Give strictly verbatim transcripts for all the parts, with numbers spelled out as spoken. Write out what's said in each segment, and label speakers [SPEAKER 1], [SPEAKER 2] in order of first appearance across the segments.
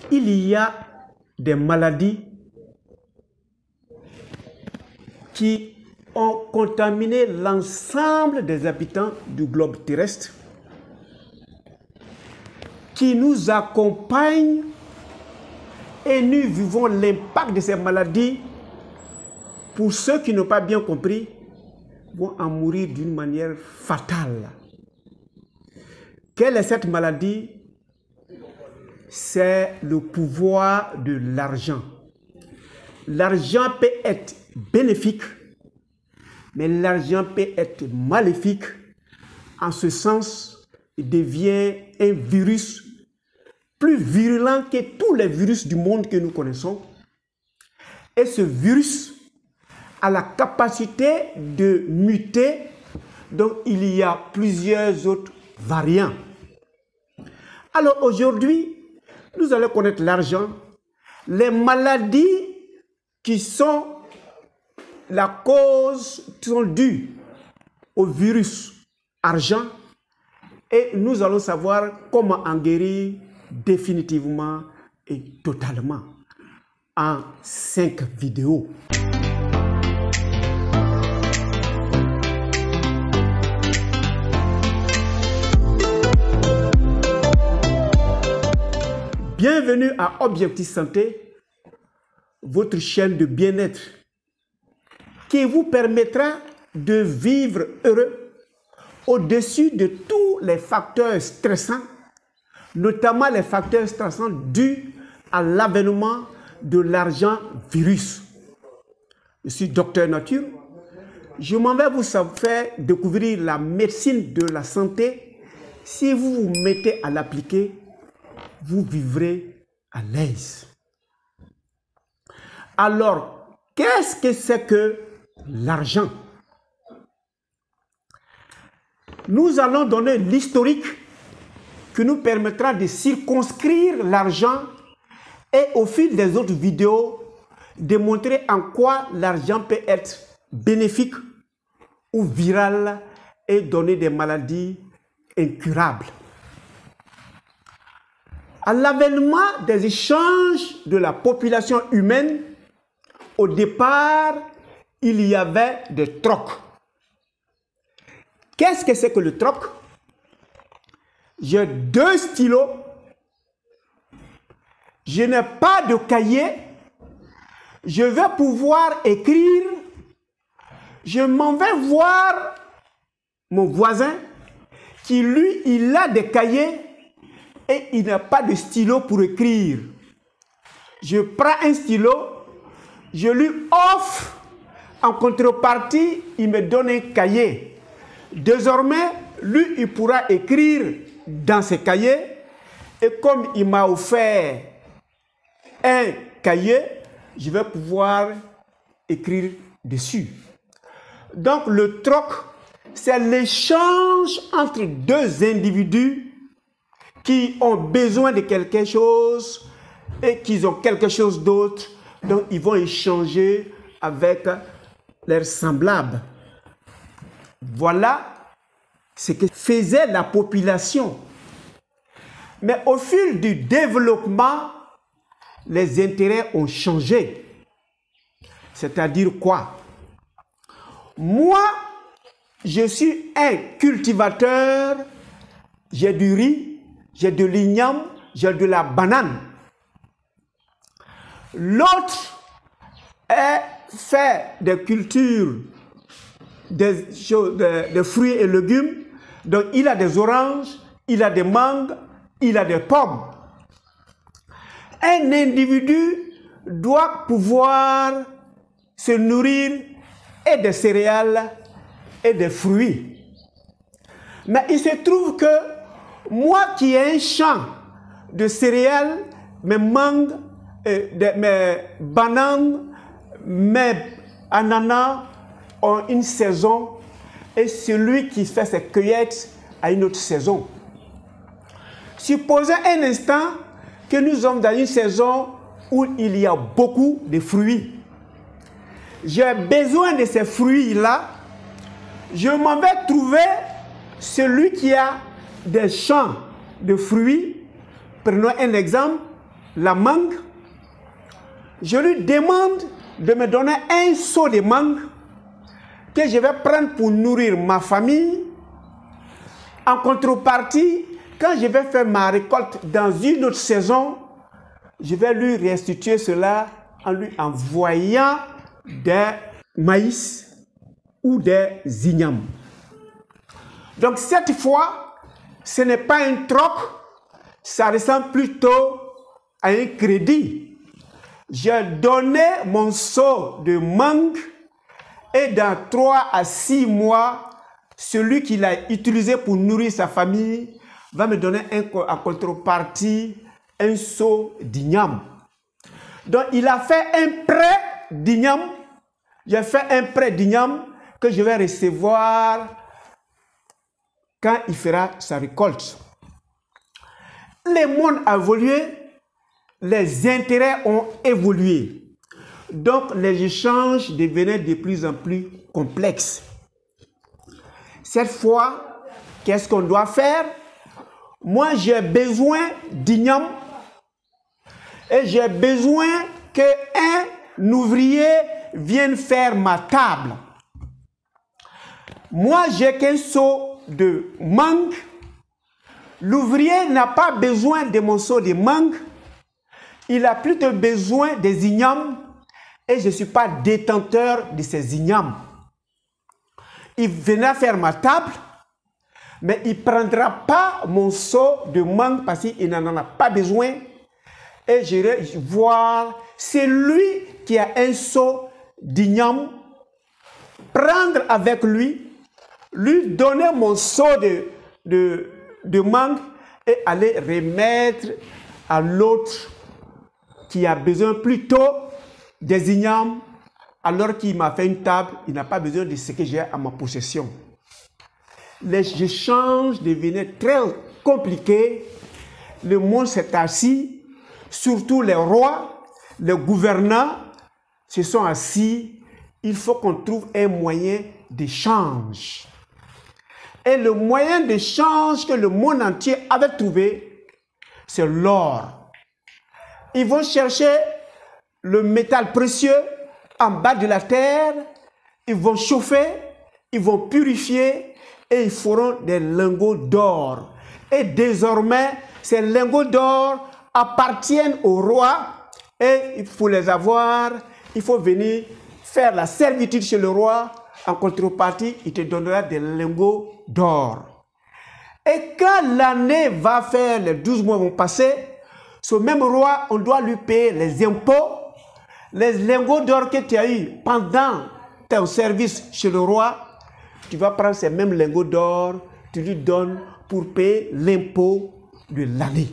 [SPEAKER 1] il y a des maladies qui ont contaminé l'ensemble des habitants du globe terrestre, qui nous accompagnent et nous vivons l'impact de ces maladies. Pour ceux qui n'ont pas bien compris, vont en mourir d'une manière fatale. Quelle est cette maladie? C'est le pouvoir de l'argent. L'argent peut être bénéfique, mais l'argent peut être maléfique. En ce sens, il devient un virus plus virulent que tous les virus du monde que nous connaissons. Et ce virus a la capacité de muter, donc il y a plusieurs autres variants. Alors aujourd'hui, nous allons connaître l'argent, les maladies qui sont la cause, qui sont dues au virus argent, et nous allons savoir comment en guérir définitivement et totalement en cinq vidéos. Bienvenue à Objectif Santé, votre chaîne de bien-être qui vous permettra de vivre heureux au-dessus de tous les facteurs stressants, notamment les facteurs stressants dus à l'avènement de l'argent virus. Je suis docteur nature. Je m'en vais vous faire découvrir la médecine de la santé. Si vous vous mettez à l'appliquer, vous vivrez à l'aise. Alors, qu'est-ce que c'est que l'argent? Nous allons donner l'historique qui nous permettra de circonscrire l'argent et au fil des autres vidéos, démontrer en quoi l'argent peut être bénéfique ou viral et donner des maladies incurables. À l'avènement des échanges de la population humaine, au départ, il y avait des trocs. Qu'est-ce que c'est que le troc? J'ai deux stylos, je n'ai pas de cahier, je vais pouvoir écrire, je m'en vais voir mon voisin qui, lui, il a des cahiers et il n'a pas de stylo pour écrire. Je prends un stylo, je lui offre, en contrepartie, il me donne un cahier. Désormais, lui, il pourra écrire dans ses cahiers, et comme il m'a offert un cahier, je vais pouvoir écrire dessus. Donc, le troc, c'est l'échange entre deux individus qui ont besoin de quelque chose et qui ont quelque chose d'autre. Donc, ils vont échanger avec leurs semblables. Voilà ce que faisait la population. Mais au fil du développement, les intérêts ont changé. C'est-à-dire quoi? Moi, je suis un cultivateur, j'ai du riz, j'ai de l'igname, j'ai de la banane. L'autre est fait des cultures, des, des, des fruits et légumes. Donc, il a des oranges, il a des mangues, il a des pommes. Un individu doit pouvoir se nourrir et des céréales et des fruits. Mais il se trouve que moi qui ai un champ de céréales, mes mangues, de, mes bananes, mes ananas ont une saison et celui qui fait ses cueillettes a une autre saison. Supposez un instant que nous sommes dans une saison où il y a beaucoup de fruits. J'ai besoin de ces fruits-là. Je m'en vais trouver celui qui a des champs de fruits. Prenons un exemple. la mangue. Je lui demande de me donner un seau de mangue que je vais prendre pour nourrir ma famille. En contrepartie, quand je vais faire ma récolte dans une autre saison, je vais lui restituer cela en lui envoyant des maïs ou des ignames. Donc cette fois, ce n'est pas un troc, ça ressemble plutôt à un crédit. J'ai donné mon seau de mangue et dans trois à six mois, celui qui l'a utilisé pour nourrir sa famille va me donner un, en contrepartie un seau d'igname. Donc il a fait un prêt d'igname. J'ai fait un prêt d'igname que je vais recevoir quand il fera sa récolte. Le monde a évolué, les intérêts ont évolué. Donc les échanges devenaient de plus en plus complexes. Cette fois, qu'est-ce qu'on doit faire? Moi, j'ai besoin d'igname et j'ai besoin qu'un ouvrier vienne faire ma table. Moi, j'ai qu'un seau de mangue. L'ouvrier n'a pas besoin de mon seau de mangue. Il a plutôt besoin des ignames et je ne suis pas détenteur de ces ignames. Il viendra faire ma table, mais il ne prendra pas mon seau de mangue parce qu'il n'en a pas besoin. Et j'irai voir, c'est lui qui a un seau d'igname, prendre avec lui, lui donner mon seau de, de, de mangue et aller remettre à l'autre qui a besoin plutôt des ignames, alors qu'il m'a fait une table, il n'a pas besoin de ce que j'ai à ma possession. Les échanges devenaient très compliqués. Le monde s'est assis, surtout les rois, les gouvernants se sont assis. Il faut qu'on trouve un moyen d'échange. Et le moyen d'échange que le monde entier avait trouvé, c'est l'or. Ils vont chercher le métal précieux en bas de la terre, ils vont chauffer, ils vont purifier et ils feront des lingots d'or. Et désormais, ces lingots d'or appartiennent au roi et il faut les avoir, il faut venir faire la servitude chez le roi. En contrepartie, il te donnera des lingots d'or. Et quand l'année va faire, les douze mois vont passer, ce même roi, on doit lui payer les impôts. Les lingots d'or que tu as eu pendant ton service chez le roi, tu vas prendre ces mêmes lingots d'or, tu lui donnes pour payer l'impôt de l'année.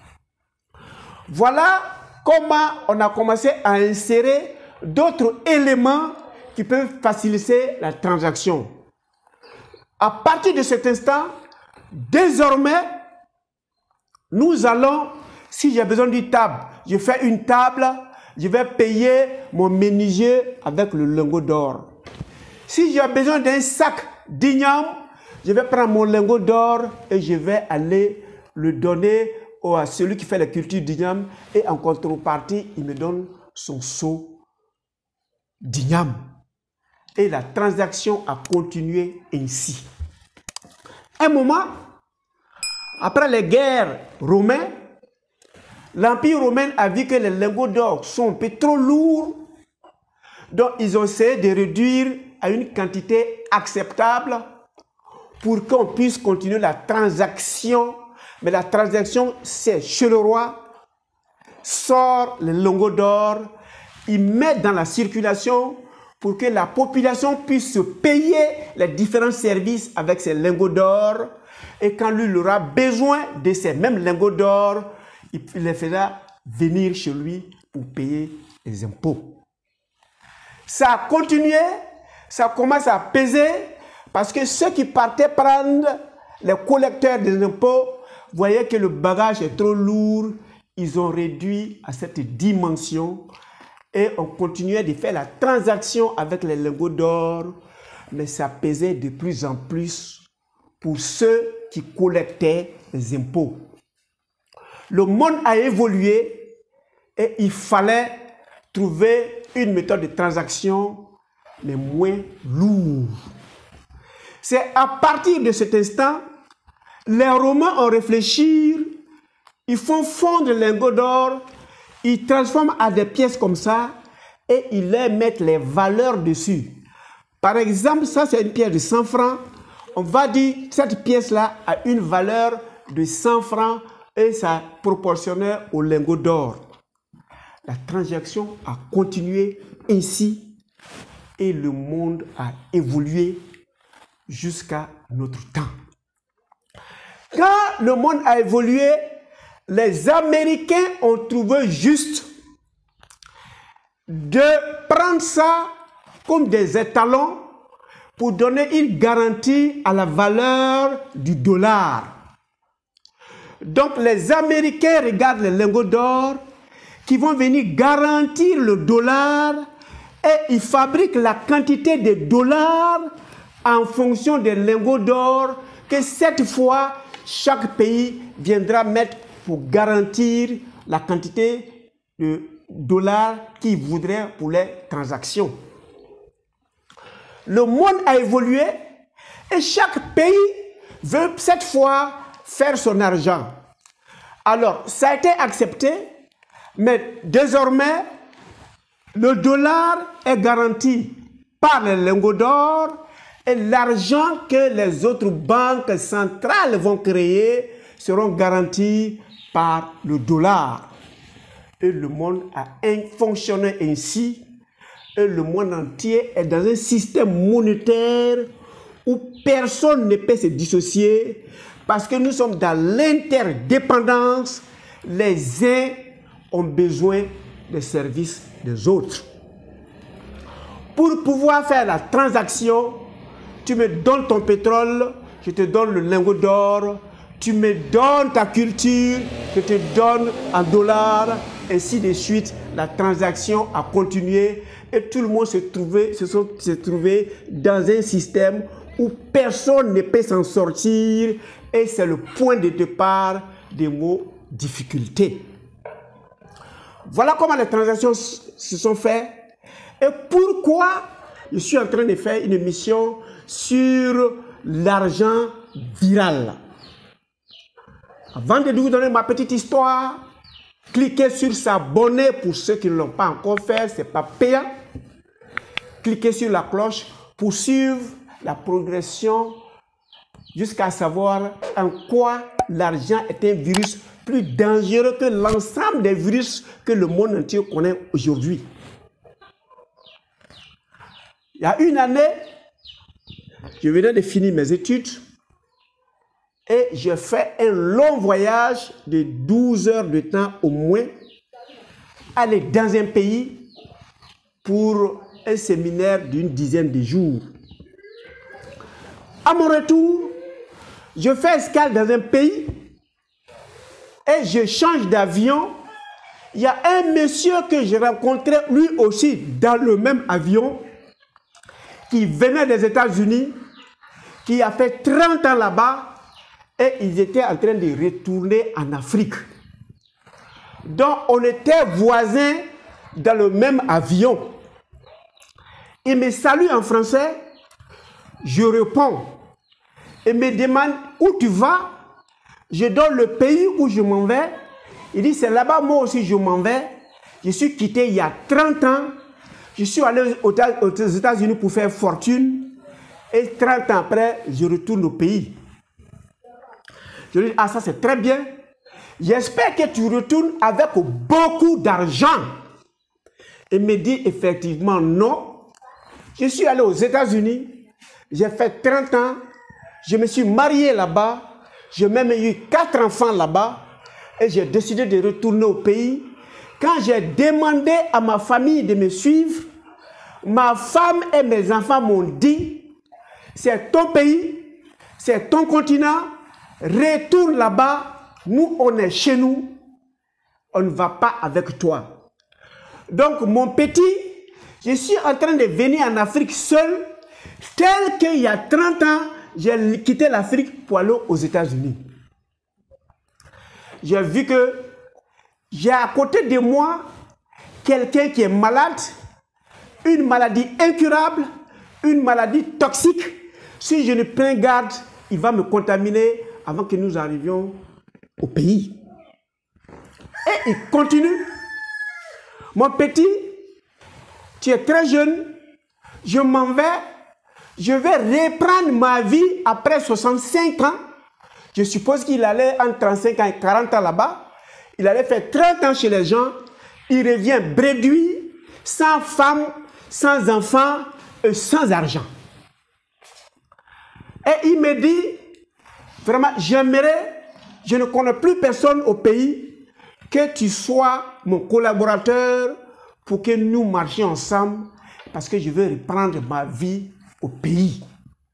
[SPEAKER 1] Voilà comment on a commencé à insérer d'autres éléments qui peuvent faciliter la transaction. À partir de cet instant, désormais, nous allons, si j'ai besoin d'une table, je fais une table, je vais payer mon menuisier avec le lingot d'or. Si j'ai besoin d'un sac d'igname, je vais prendre mon lingot d'or et je vais aller le donner à celui qui fait la culture d'igname et en contrepartie, il me donne son seau d'igname. Et la transaction a continué ainsi. Un moment, après les guerres romaines, l'Empire romain a vu que les lingots d'or sont un peu trop lourds. Donc, ils ont essayé de réduire à une quantité acceptable pour qu'on puisse continuer la transaction. Mais la transaction, c'est chez le roi, sort les lingots d'or, il met dans la circulation pour que la population puisse se payer les différents services avec ces lingots d'or. Et quand lui il aura besoin de ces mêmes lingots d'or, il les fera venir chez lui pour payer les impôts. Ça a continué, ça commence à peser, parce que ceux qui partaient prendre les collecteurs des impôts voyaient que le bagage est trop lourd, ils ont réduit à cette dimension et on continuait de faire la transaction avec les lingots d'or, mais ça pesait de plus en plus pour ceux qui collectaient les impôts. Le monde a évolué et il fallait trouver une méthode de transaction mais moins lourde. C'est à partir de cet instant, les Romains ont réfléchi, ils font fondre le lingot d'or, ils transforment à des pièces comme ça et ils leur mettent les valeurs dessus. Par exemple, ça c'est une pièce de cent francs. On va dire que cette pièce-là a une valeur de cent francs et ça proportionnait au lingot d'or. La transaction a continué ainsi et le monde a évolué jusqu'à notre temps. Quand le monde a évolué, les Américains ont trouvé juste de prendre ça comme des étalons pour donner une garantie à la valeur du dollar. Donc les Américains regardent les lingots d'or qui vont venir garantir le dollar et ils fabriquent la quantité de dollars en fonction des lingots d'or que cette fois chaque pays viendra mettre pour garantir la quantité de dollars qu'il voudrait pour les transactions. Le monde a évolué et chaque pays veut cette fois faire son argent. Alors, ça a été accepté, mais désormais, le dollar est garanti par les lingots d'or et l'argent que les autres banques centrales vont créer seront garantis par le dollar. Et le monde a fonctionné ainsi. Et le monde entier est dans un système monétaire où personne ne peut se dissocier parce que nous sommes dans l'interdépendance. Les uns ont besoin des services des autres. Pour pouvoir faire la transaction, tu me donnes ton pétrole, je te donne le lingot d'or, tu me donnes ta culture, je te donne en dollars, ainsi de suite. La transaction a continué et tout le monde se trouvait, se sont, se trouvait dans un système où personne ne peut s'en sortir et c'est le point de départ des mots difficultés. Voilà comment les transactions se sont faites et pourquoi je suis en train de faire une émission sur l'argent viral. Avant de vous donner ma petite histoire, cliquez sur s'abonner pour ceux qui ne l'ont pas encore fait, ce n'est pas payant. Cliquez sur la cloche pour suivre la progression jusqu'à savoir en quoi l'argent est un virus plus dangereux que l'ensemble des virus que le monde entier connaît aujourd'hui. Il y a une année, je venais de finir mes études et j'ai fait un long voyage de douze heures de temps au moins, aller dans un pays pour un séminaire d'une dizaine de jours. À mon retour, je fais escale dans un pays et je change d'avion. Il y a un monsieur que j'ai rencontré lui aussi dans le même avion qui venait des États-Unis, qui a fait trente ans là-bas et ils étaient en train de retourner en Afrique. Donc on était voisins dans le même avion. Il me salue en français, je réponds. Il me demande où tu vas, je donne le pays où je m'en vais. Il dit c'est là-bas, moi aussi je m'en vais. Je suis quitté il y a trente ans. Je suis allé aux États-Unis pour faire fortune. Et trente ans après, je retourne au pays. Je lui dis, ah ça c'est très bien. J'espère que tu retournes avec beaucoup d'argent. Il me dit effectivement non. Je suis allé aux États-Unis. J'ai fait trente ans. Je me suis marié là-bas. J'ai même eu quatre enfants là-bas. Et j'ai décidé de retourner au pays. Quand j'ai demandé à ma famille de me suivre, ma femme et mes enfants m'ont dit, c'est ton pays, c'est ton continent, retourne là-bas, nous on est chez nous, on ne va pas avec toi. Donc mon petit, je suis en train de venir en Afrique seul, tel qu'il y a trente ans, j'ai quitté l'Afrique pour aller aux États-Unis. J'ai vu que j'ai à côté de moi quelqu'un qui est malade, une maladie incurable, une maladie toxique. Si je ne prends garde, il va me contaminer avant que nous arrivions au pays. Et il continue. Mon petit, tu es très jeune, je m'en vais, je vais reprendre ma vie après soixante-cinq ans. Je suppose qu'il allait entre trente-cinq ans et quarante ans là-bas. Il allait faire trente ans chez les gens. Il revient bréduit, sans femme, sans enfant et sans argent. Et il me dit, vraiment, j'aimerais, je ne connais plus personne au pays, que tu sois mon collaborateur pour que nous marchions ensemble, parce que je veux reprendre ma vie au pays.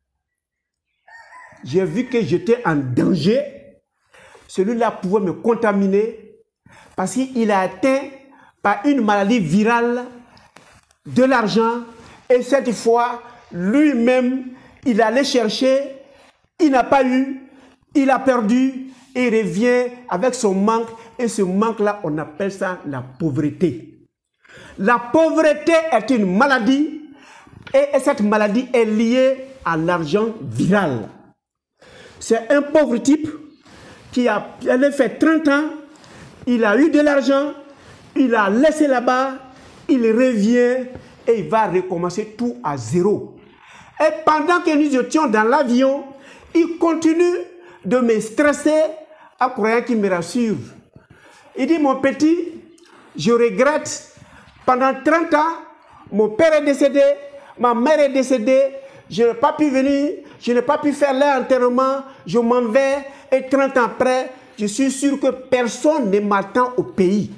[SPEAKER 1] J'ai vu que j'étais en danger. Celui-là pouvait me contaminer parce qu'il a atteint par une maladie virale de l'argent. Et cette fois, lui-même, il allait chercher, il n'a pas eu, il a perdu et il revient avec son manque. Et ce manque-là, on appelle ça la pauvreté. La pauvreté est une maladie et cette maladie est liée à l'argent viral. C'est un pauvre type qui a, avait fait trente ans, il a eu de l'argent, il a laissé là-bas, il revient et il va recommencer tout à zéro. Et pendant que nous étions dans l'avion, il continue de me stresser en croyant qu'il me rassure. Il dit, mon petit, je regrette, pendant trente ans, mon père est décédé, ma mère est décédée, je n'ai pas pu venir, je n'ai pas pu faire l'enterrement, je m'en vais, et trente ans après, je suis sûr que personne ne m'attend au pays.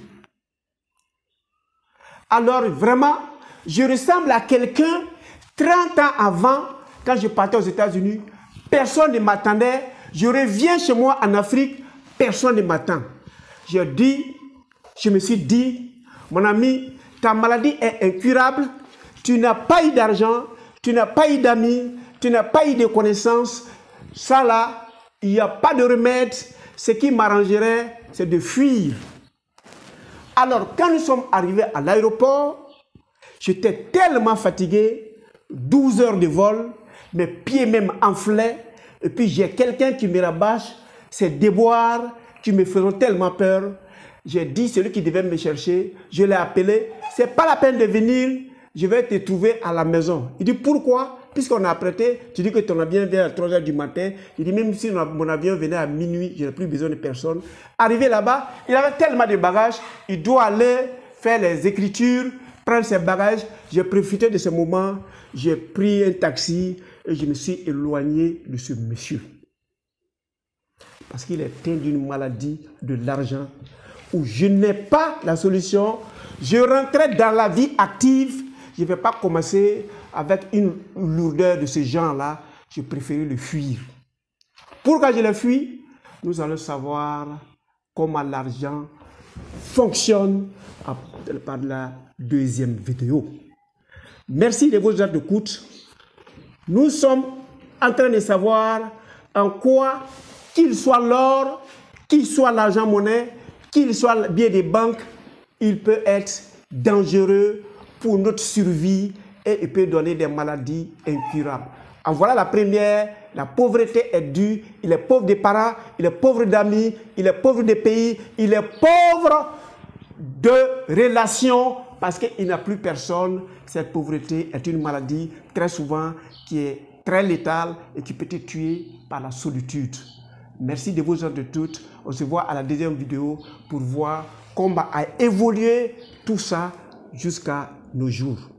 [SPEAKER 1] Alors vraiment, je ressemble à quelqu'un, trente ans avant, quand je partais aux États-Unis, personne ne m'attendait, je reviens chez moi en Afrique, personne ne m'attend. Je dis, je me suis dit, mon ami, ta maladie est incurable, tu n'as pas eu d'argent, tu n'as pas eu d'amis, tu n'as pas eu de connaissances. Ça là, il n'y a pas de remède. Ce qui m'arrangerait, c'est de fuir. Alors, quand nous sommes arrivés à l'aéroport, j'étais tellement fatigué, douze heures de vol, mes pieds même enflaient, et puis j'ai quelqu'un qui me rabâche, ces déboires qui me feront tellement peur. J'ai dit, celui qui devait me chercher, je l'ai appelé, c'est pas la peine de venir, je vais te trouver à la maison. Il dit, pourquoi? Puisqu'on a apprêté, tu dis que ton avion vient à trois heures du matin. Il dit, même si mon avion venait à minuit, je n'ai plus besoin de personne. Arrivé là-bas, il avait tellement de bagages, il doit aller faire les écritures, prendre ses bagages. J'ai profité de ce moment, j'ai pris un taxi et je me suis éloigné de ce monsieur. Parce qu'il est atteint d'une maladie de l'argent où je n'ai pas la solution. Je rentrais dans la vie active. Je ne vais pas commencer avec une lourdeur de ce genre-là. Je préférais le fuir. Pourquoi je le fuis? Nous allons savoir comment l'argent fonctionne par la deuxième vidéo. Merci de vos heures d'écoute. Nous sommes en train de savoir en quoi, qu'il soit l'or, qu'il soit l'argent-monnaie, qu'il soit le billet des banques, il peut être dangereux pour notre survie et il peut donner des maladies incurables. En voilà la première, la pauvreté est due, il est pauvre des parents, il est pauvre d'amis, il est pauvre des pays, il est pauvre de relations parce qu'il n'a plus personne. Cette pauvreté est une maladie très souvent qui est très létale et qui peut être tuée par la solitude. Merci de vos heures de toutes. On se voit à la deuxième vidéo pour voir comment a évolué tout ça jusqu'à nos jours.